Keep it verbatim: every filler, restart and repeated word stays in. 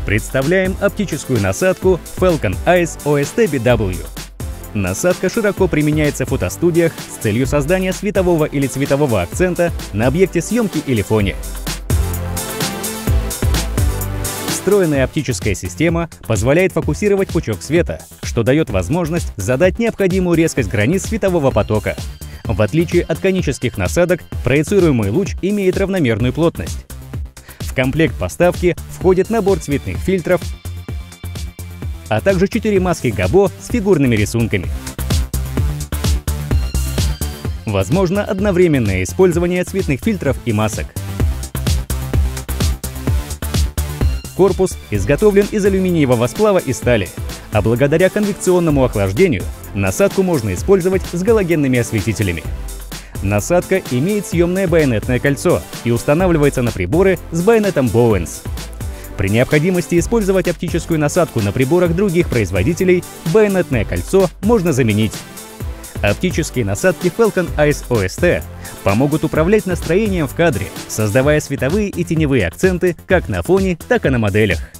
Представляем оптическую насадку Falcon Eyes о эс ти би дабл ю. Насадка широко применяется в фотостудиях с целью создания светового или цветового акцента на объекте съемки или фоне. Встроенная оптическая система позволяет фокусировать пучок света, что дает возможность задать необходимую резкость границ светового потока. В отличие от конических насадок, проецируемый луч имеет равномерную плотность. В комплект поставки входит набор цветных фильтров, а также четыре маски Габо с фигурными рисунками. Возможно одновременное использование цветных фильтров и масок. Корпус изготовлен из алюминиевого сплава и стали, а благодаря конвекционному охлаждению насадку можно использовать с галогенными осветителями. Насадка имеет съемное байонетное кольцо и устанавливается на приборы с байонетом Bowens. При необходимости использовать оптическую насадку на приборах других производителей, байонетное кольцо можно заменить. Оптические насадки Falcon Eyes о эс ти помогут управлять настроением в кадре, создавая световые и теневые акценты как на фоне, так и на моделях.